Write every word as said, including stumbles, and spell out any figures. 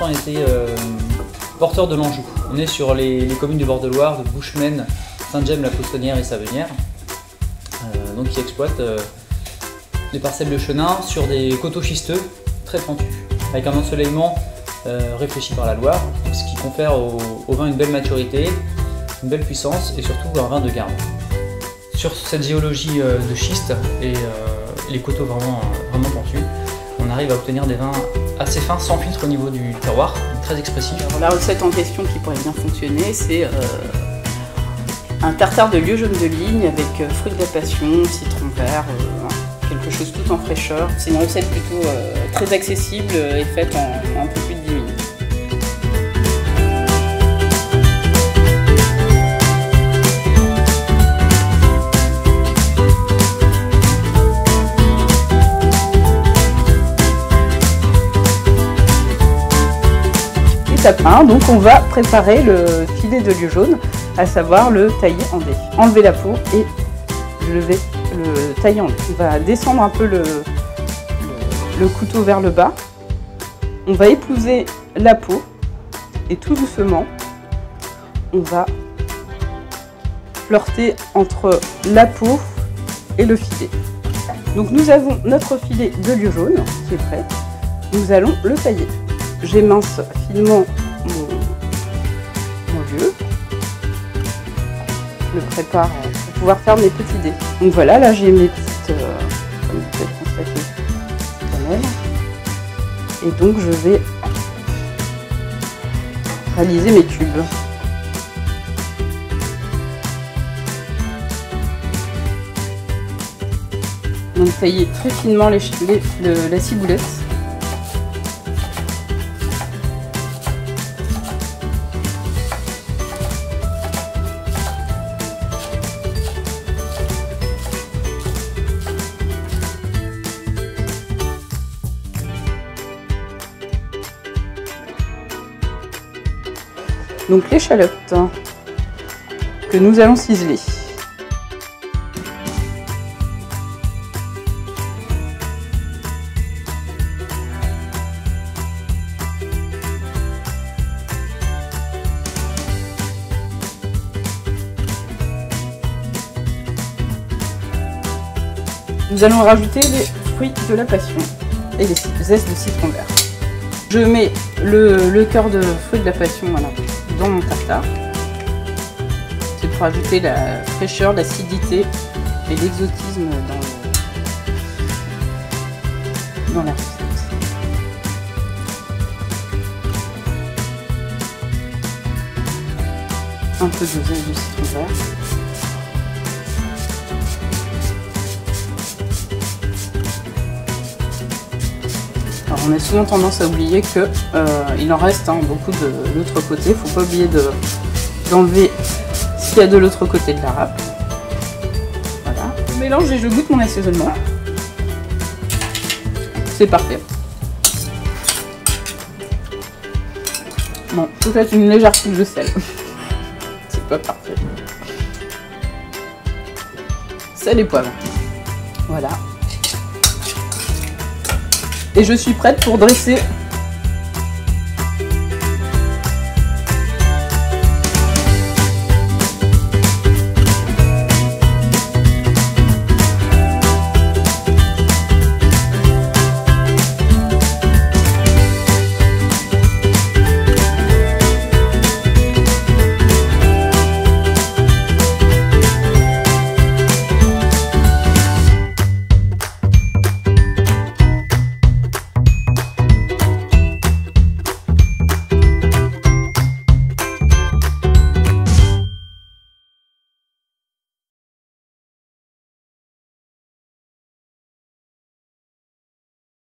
longtemps été euh, porteur de l'Anjou. On est sur les, les communes du bord de Loire, de Bouchemaine, Saint-Gemme-la-Poissonnière et Savenière, euh, donc qui exploitent euh, des parcelles de chenin sur des coteaux schisteux très pentus, avec un ensoleillement euh, réfléchi par la Loire, ce qui confère au, au vin une belle maturité, une belle puissance et surtout un vin de garde. Sur cette géologie euh, de schiste et euh, les coteaux vraiment, vraiment pentus, on arrive à obtenir des vins assez fins, sans filtre au niveau du terroir, très expressifs. Alors, la recette en question qui pourrait bien fonctionner, c'est euh, un tartare de lieu jaune de ligne avec euh, fruits de la passion, citron vert, euh, quelque chose tout en fraîcheur. C'est une recette plutôt euh, très accessible et faite en un peu plus de dix minutes. Étape un, donc on va préparer le filet de lieu jaune, à savoir le tailler en dés. Enlever la peau et lever le tailler en dés. On va descendre un peu le, le, le couteau vers le bas. On va épouser la peau et tout doucement, on va flirter entre la peau et le filet. Donc nous avons notre filet de lieu jaune qui est prêt. Nous allons le tailler. J'émince finement mon, mon lieu. Je le prépare pour pouvoir faire mes petits dés. Donc voilà, là j'ai mes petites, euh, comme vous pouvez le constater, cannelles. Et donc je vais réaliser mes cubes. Donc tailler très finement les, les, le, la ciboulette. Donc l'échalote que nous allons ciseler. Nous allons rajouter les fruits de la passion et les zestes de citron vert. Je mets le, le cœur de fruits de la passion voilà, dans mon tartare. C'est pour ajouter la fraîcheur, l'acidité et l'exotisme dans, dans la recette. Un peu de zeste de citron vert. Alors, on a souvent tendance à oublier qu'il euh, en reste hein, beaucoup de l'autre côté. Il ne faut pas oublier d'enlever de, ce qu'il y a de l'autre côté de la râpe. Voilà. Je mélange et je goûte mon assaisonnement. C'est parfait. Bon, peut-être une légère touche de sel. C'est pas parfait. Sel et poivre. Voilà. Et je suis prête pour dresser